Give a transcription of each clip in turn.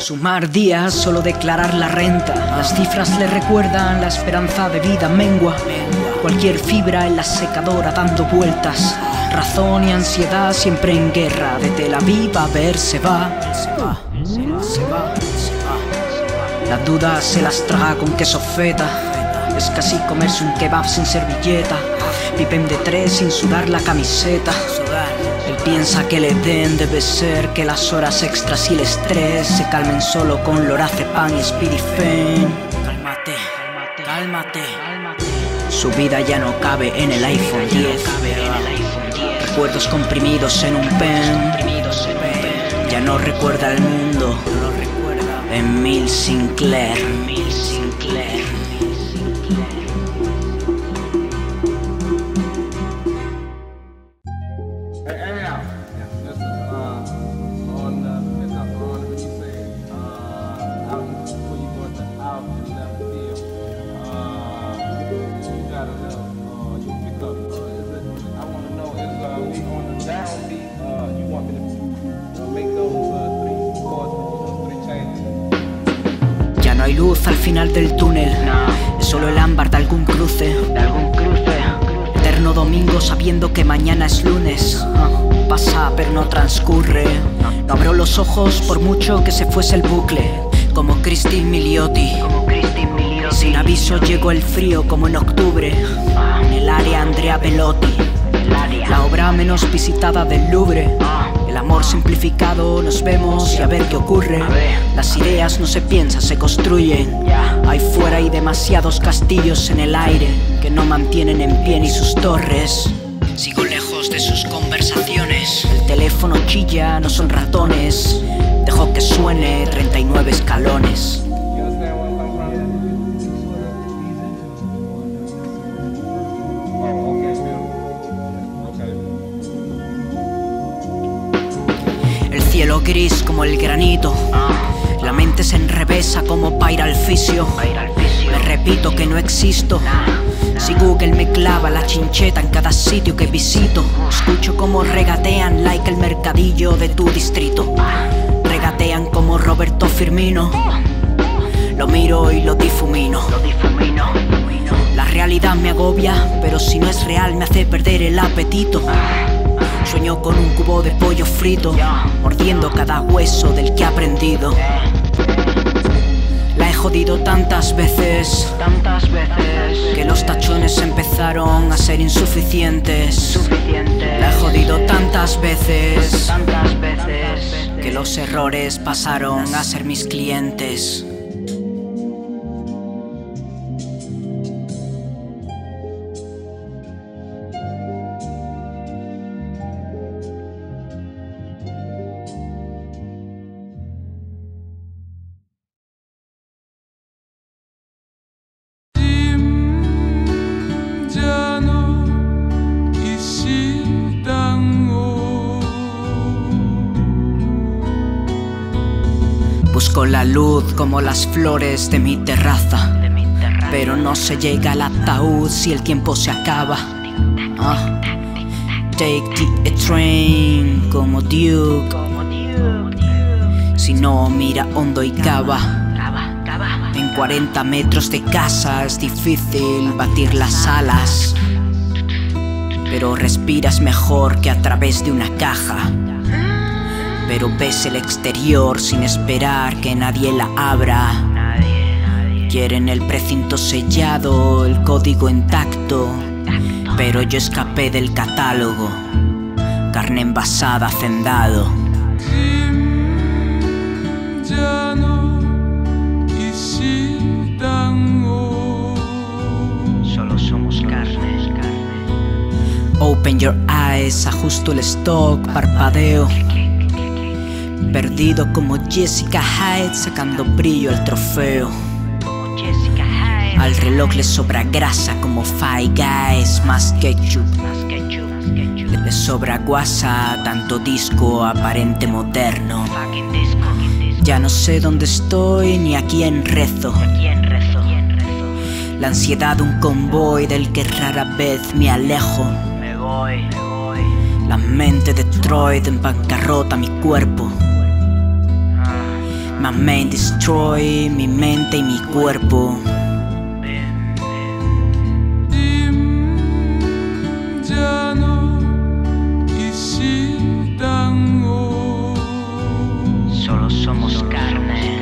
Sumar días, solo declarar la renta. Las cifras le recuerdan, la esperanza de vida mengua. Cualquier fibra en la secadora dando vueltas. Razón y ansiedad siempre en guerra. De Tel Aviv a ver se va. Las dudas se las traga con queso feta. Es casi comerse un kebab sin servilleta. Viven de tres sin sudar la camiseta. Él piensa que le den debe ser que las horas extras y el estrés se calmen solo con lorazepam y Spidifen. Cálmate, cálmate. Su vida ya no cabe en el iPhone 10. Recuerdos comprimidos en un pen. Ya no recuerda el mundo. Emil Sinclair. Ya no hay luz al final del túnel, es solo el ámbar de algún cruce. Eterno domingo sabiendo que mañana es lunes. Pasa pero no transcurre. No abro los ojos por mucho que se fuese el bucle. Como Cristi Miliotti. Sin aviso llegó el frío como en octubre. En el área Andrea Bellotti. La obra menos visitada del Louvre. El amor simplificado, nos vemos y a ver qué ocurre. Las ideas no se piensan, se construyen. Ahí fuera hay demasiados castillos en el aire que no mantienen en pie ni sus torres. Sigo lejos de sus conversaciones. El teléfono chilla, no son ratones. Dejo que suene 39 escalones. El cielo gris como el granito. La mente se enrevesa como para ir al fisio. Me repito que no existo. Si Google me clava la chincheta en cada sitio que visito. Escucho como regatean like el mercadillo de tu distrito. Regatean como Roberto Firmino. Lo miro y lo difumino. La realidad me agobia, pero si no es real me hace perder el apetito. Sueño con un cubo de pollo frito, mordiendo cada hueso del que he aprendido. La he jodido tantas veces que los tachones empezaron a ser insuficientes. La he jodido tantas veces que los errores pasaron a ser mis clientes. Busco la luz como las flores de mi terraza, pero no se llega al ataúd si el tiempo se acaba. Take the train como Duke. Si no, mira hondo y cava. En 40 metros de casa es difícil batir las alas, pero respiras mejor que a través de una caja. Pero ves el exterior sin esperar que nadie la abra. Quieren el precinto sellado, el código intacto, pero yo escapé del catálogo. Carne envasada, hacendado. Solo somos carne. Open your eyes, ajusto el stock, parpadeo. Perdido como Jessica Hyde, sacando brillo al trofeo. Al reloj le sobra grasa como Five Guys, más ketchup. Le sobra guasa, tanto disco aparente moderno. Ya no sé dónde estoy ni a quién rezo. La ansiedad de un convoy del que rara vez me alejo. La mente de Detroit en bancarrota mi cuerpo. My main destroy mi mente y mi cuerpo. Solo somos carne.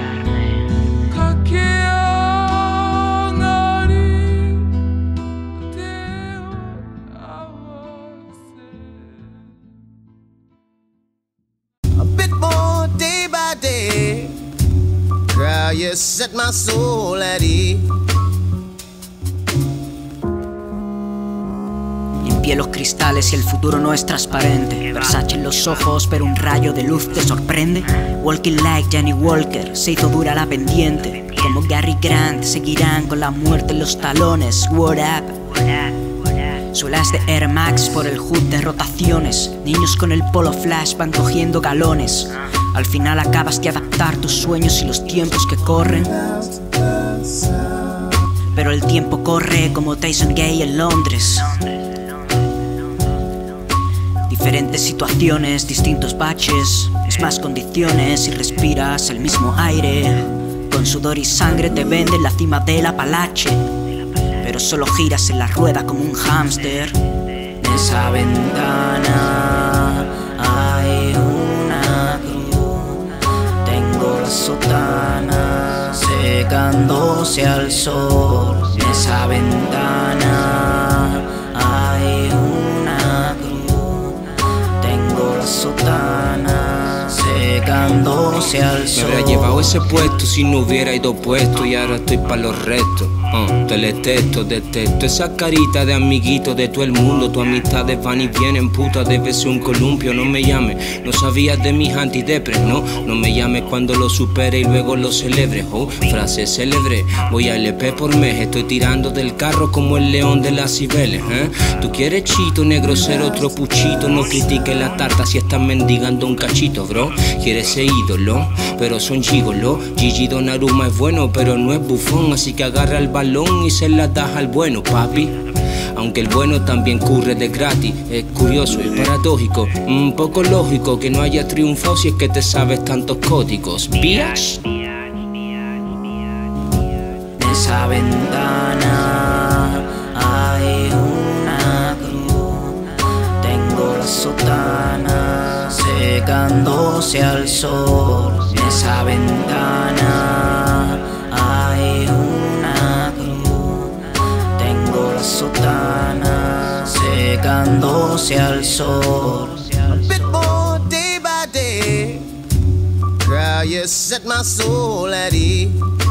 A bit more day by day, girl, you set my soul at ease. Limpié los cristales y el futuro no es transparente. Versace en los ojos, pero un rayo de luz te sorprende. Walking like Johnny Walker, se hizo dura la pendiente. Como Gary Grant, seguirán con la muerte en los talones. What up? Suelas de Air Max por el hood de rotaciones. Niños con el polo flash van cogiendo galones. Al final acabas de adaptar tus sueños y los tiempos que corren. Pero el tiempo corre como Tyson Gay en Londres. Diferentes situaciones, distintos baches, mismas condiciones y respiras el mismo aire. Con sudor y sangre te venden la cima del Apalache, pero solo giras en la rueda como un hámster. En esa ventana hay una cruz. Tengo la sotana secándose al sol. En esa ventana hay una cruz. Tengo la sotana secándose al sol. Me habría llevado ese puesto si no hubiera ido puesto, y ahora estoy pa' los restos. Te detesto esa carita de amiguito de todo el mundo. Tus amistades van y vienen, puta, debe ser un columpio. No me llames, no sabías de mis antidepres, no. No me llames cuando lo supere y luego lo celebre. Frase célebre, voy a LP por mes. Estoy tirando del carro como el león de las Cibeles, Tú quieres chito, negro, ser otro puchito. No critiques la tarta si estás mendigando un cachito, bro. Quieres ser ídolo, pero son gigolo. Gigi Donnarumma es bueno, pero no es bufón. Así que agarra el balón y se la das al bueno, papi. Aunque el bueno también curre de gratis. Es curioso y paradójico, un poco lógico que no haya triunfado si es que te sabes tantos códigos, bitch. En esa ventana hay una cruz. Tengo la sotana secándose al sol. En esa ventana hay una cruz. Tengo la sotana secándose al sol. A bit more day by day, girl, you set my soul at ease.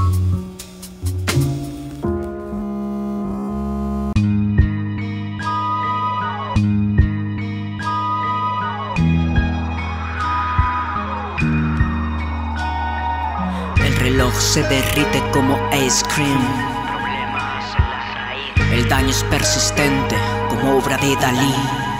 El reloj se derrite como ice cream. El daño es persistente como obra de Dalí.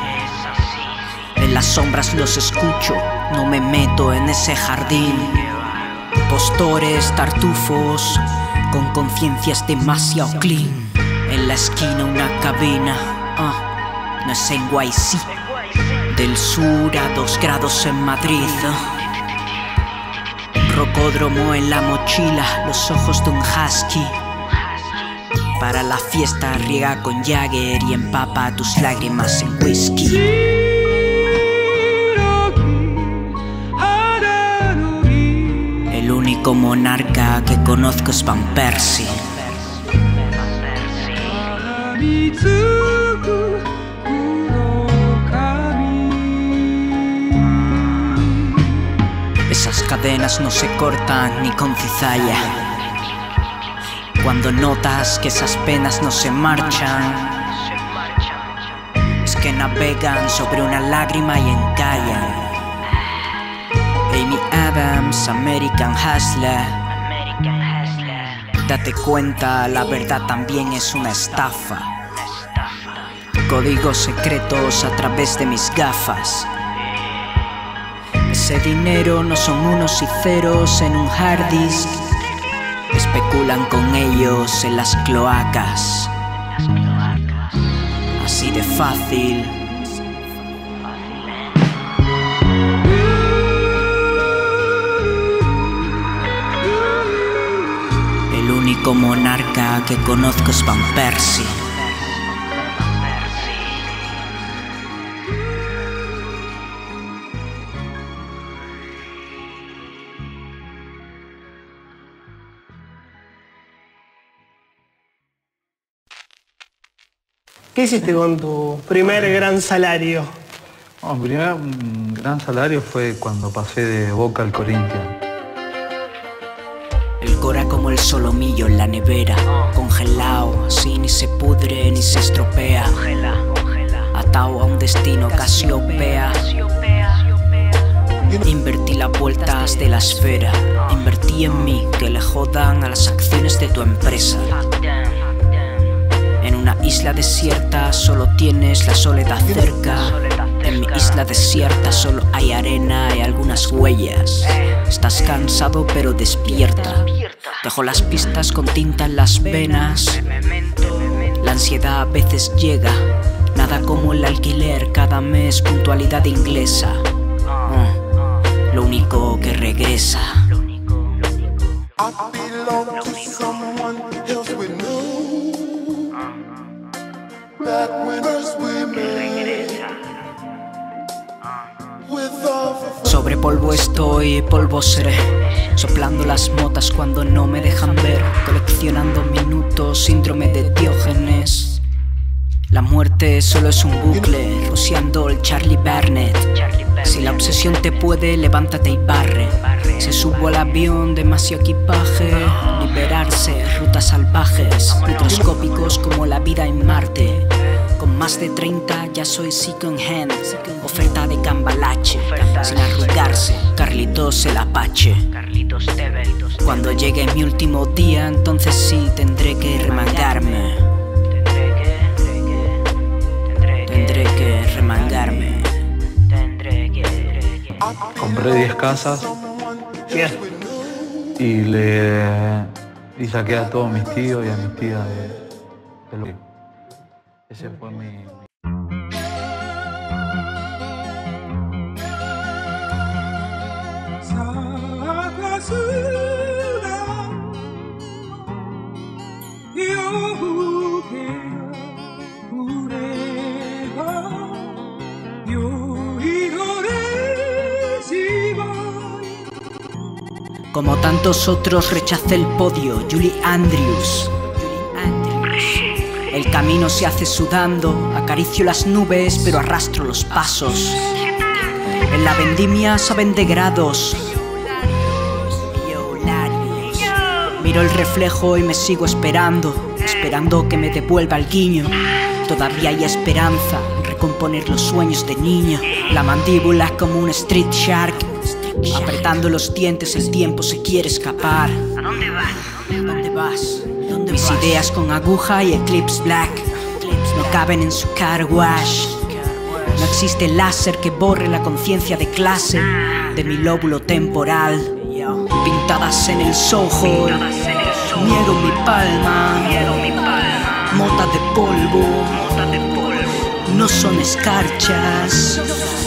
En las sombras los escucho, no me meto en ese jardín. Postores, tartufos, con conciencias demasiado clean. En la esquina una cabina, no es en NYC. Del sur a 2 grados en Madrid. Rocódromo en la mochila, los ojos de un husky. Para la fiesta riega con Jagger y empapa tus lágrimas en whisky. El único monarca que conozco es Van Persie. Esas cadenas no se cortan ni con cizalla. Cuando notas que esas penas no se marchan, es que navegan sobre una lágrima y encallan. Amy Adams, American Hustler. Date cuenta, la verdad también es una estafa. Códigos secretos a través de mis gafas. Ese dinero no son unos y ceros en un hard disk. Especulan con ellos en las cloacas. Así de fácil. El único monarca que conozco es Van Persie. ¿Qué hiciste con tu primer gran salario? No, mi primer gran salario fue cuando pasé de Boca al Corinthians. El Cora como el solomillo en la nevera, congelado, así ni se pudre ni se estropea. Atado a un destino casiopea. Invertí las vueltas de la esfera. Invertí en mí, que le jodan a las acciones de tu empresa. En una isla desierta solo tienes la soledad cerca. En mi isla desierta solo hay arena y algunas huellas. Estás cansado pero despierta. Dejo las pistas con tinta en las venas. La ansiedad a veces llega. Nada como el alquiler cada mes, puntualidad inglesa. Lo único que regresa. Sobre polvo estoy, polvo seré. Soplando las motas cuando no me dejan ver. Coleccionando minutos, síndrome de Diógenes. La muerte solo es un bucle, rociando el Charlie Barnett. Si la obsesión te puede, levántate y barre. Se subo al avión, demasiado equipaje. Liberarse, rutas salvajes, microscópicos como la vida en Marte. Con más de 30 ya soy second hand. Oferta de cambalache, sin arrugarse, Carlitos el Apache. Cuando llegue mi último día, entonces sí tendré que remangarme. Tendré que remangarme. Compré 10 casas Bien. y saqué a todos mis tíos y a mis tías de lo que... Ese fue mi... Como tantos otros rechacé el podio, Julie Andrews. El camino se hace sudando, acaricio las nubes pero arrastro los pasos. En la vendimia saben de grados. Miro el reflejo y me sigo esperando, esperando que me devuelva el guiño. Todavía hay esperanza en recomponer los sueños de niño. La mandíbula es como un street shark. Apretando los dientes el tiempo se quiere escapar. ¿A dónde vas? ¿Dónde vas? Mis ideas con aguja y eclipse black no caben en su car wash. No existe láser que borre la conciencia de clase de mi lóbulo temporal. Pintadas en el Soho, niego mi palma. Mota de polvo, no son escarchas.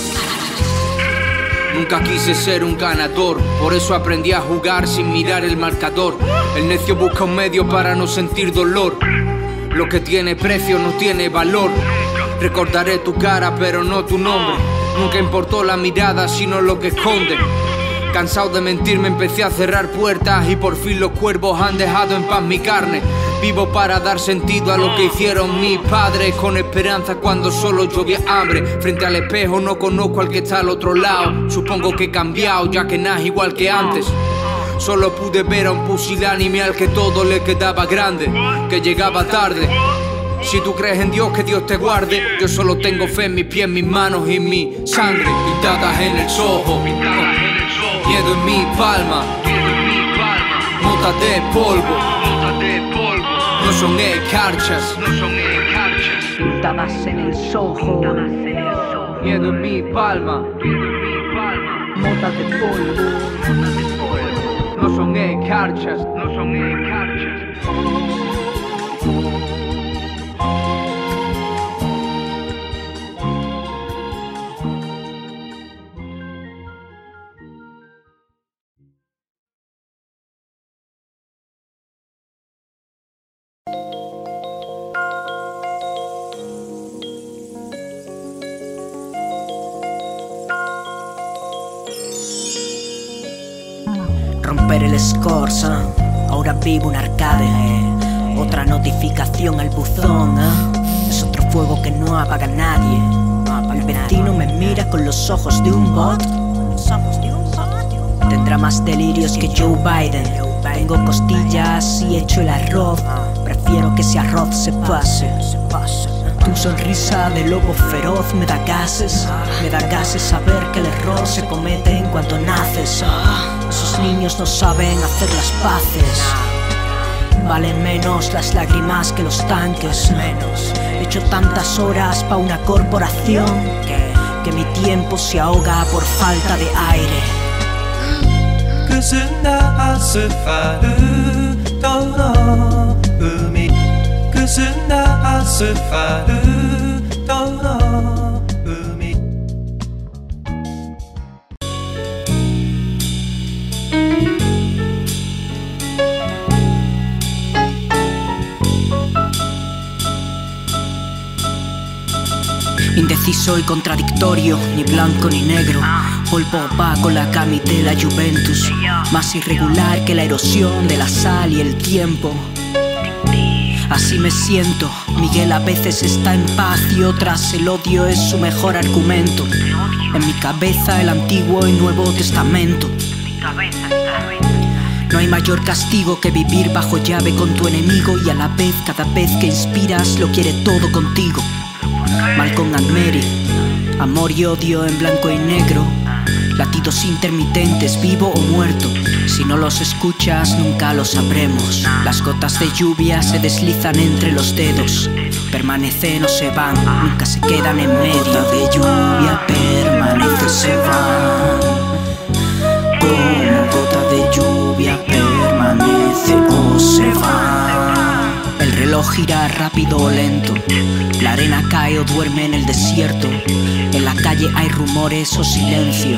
Nunca quise ser un ganador, por eso aprendí a jugar sin mirar el marcador. El necio busca un medio para no sentir dolor. Lo que tiene precio no tiene valor. Recordaré tu cara pero no tu nombre. Nunca importó la mirada sino lo que esconde. Cansado de mentir me empecé a cerrar puertas y por fin los cuervos han dejado en paz mi carne. Vivo para dar sentido a lo que hicieron mis padres, con esperanza cuando solo llovía hambre. Frente al espejo no conozco al que está al otro lado. Supongo que he cambiado ya que nada es igual que antes. Solo pude ver a un pusilánime al que todo le quedaba grande, que llegaba tarde. Si tú crees en Dios, que Dios te guarde. Yo solo tengo fe en mis pies, mis manos y mi sangre pintadas en el Soho. Miedo en mi palma, motas de polvo, no son escarchas, Pintadas en el Soho, miedo en mi palma, motas de polvo. no son escarchas. el Scores, ahora vivo un arcade. Otra notificación al buzón, es otro fuego que no apaga nadie. El vecino me mira con los ojos de un bot. Tendrá más delirios que Joe Biden. Tengo costillas y hecho el arroz. Prefiero que ese arroz se pase. Tu sonrisa de lobo feroz me da gases. Me da gases saber que el error se comete en cuanto naces. Esos niños no saben hacer las paces. Valen menos las lágrimas que los tanques. He hecho tantas horas pa' una corporación que mi tiempo se ahoga por falta de aire. Indeciso y contradictorio, ni blanco ni negro. Polvo opaco la cami de la Juventus. Más irregular que la erosión de la sal y el tiempo. Así me siento. Miguel a veces está en paz y otras el odio es su mejor argumento. En mi cabeza el Antiguo y Nuevo Testamento. No hay mayor castigo que vivir bajo llave con tu enemigo y a la vez cada vez que inspiras lo quiere todo contigo. Malcolm and Mary, amor y odio en blanco y negro. Latidos intermitentes, vivo o muerto. Si no los escuchas nunca lo sabremos. Las gotas de lluvia se deslizan entre los dedos. Permanecen o se van, nunca se quedan en medio. Gota de lluvia permanece o se van. Como gota de lluvia permanece o se va. El reloj gira rápido o lento. La arena cae o duerme en el desierto. En la calle hay rumores o silencio.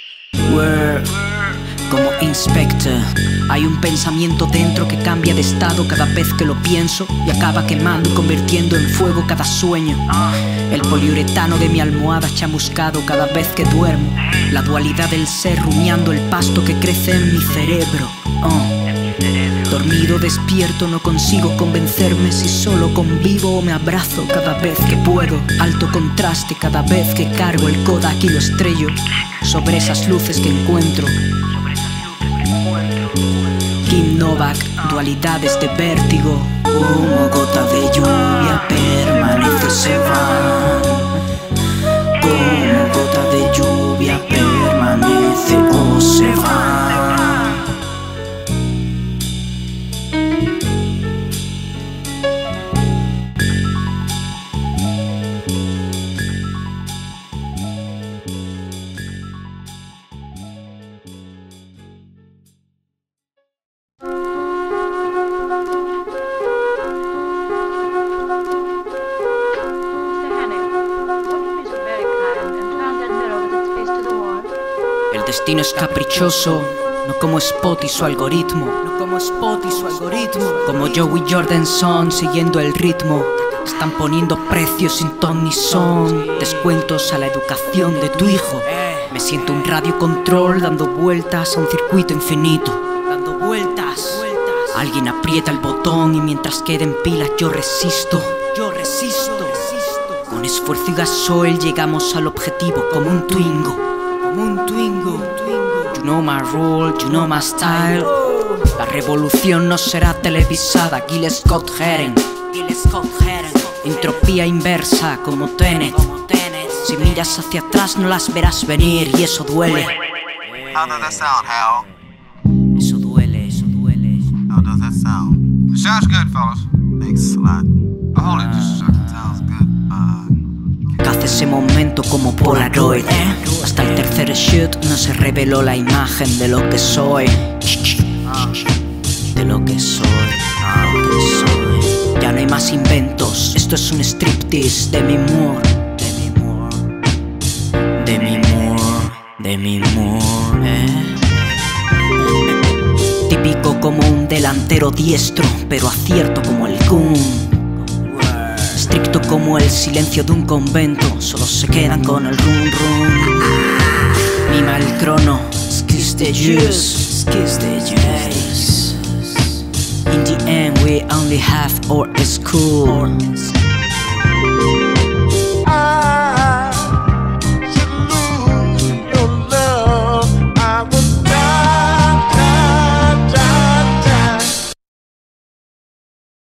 Como Inspector, hay un pensamiento dentro que cambia de estado cada vez que lo pienso y acaba quemando y convirtiendo en fuego cada sueño. El poliuretano de mi almohada chamuscado cada vez que duermo. La dualidad del ser rumiando el pasto que crece en mi cerebro. Dormido, despierto, no consigo convencerme si solo convivo o me abrazo cada vez que puedo. Alto contraste cada vez que cargo el Kodak y lo estrello sobre esas luces que encuentro. Kim Novak, dualidades de vértigo. Como gota de lluvia permanece o se va. Como gota de lluvia permanece o se va. El destino es caprichoso, no como Spot y su algoritmo. Como Joey Jordison siguiendo el ritmo. Están poniendo precios sin ton ni son. Descuentos a la educación de tu hijo. Me siento un radio control dando vueltas a un circuito infinito. Alguien aprieta el botón y mientras queden pilas yo resisto. Con esfuerzo y gasoil llegamos al objetivo como un Twingo. You know my rule, you know my style. La revolución no será televisada. Gil Scott Heron. Entropía inversa como Tenet. Si miras hacia atrás no las verás venir y eso duele. How does that sound, Hal? Eso duele. How does that sound? It sounds good, fellas. Thanks a lot. Hold it just a second. Sounds good. Caza ese momento como Polaroid. Hasta el tercer shoot no se reveló la imagen de lo que soy. De lo que soy. Ya no hay más inventos. Esto es un striptease de mi humor. De mi humor. Típico como un delantero diestro, pero acierto como el Kun. Estricto como el silencio de un convento, solo se quedan con el rum rum. Mima el crono, skis de juice. Kiss the Jays. In the end we only have our school.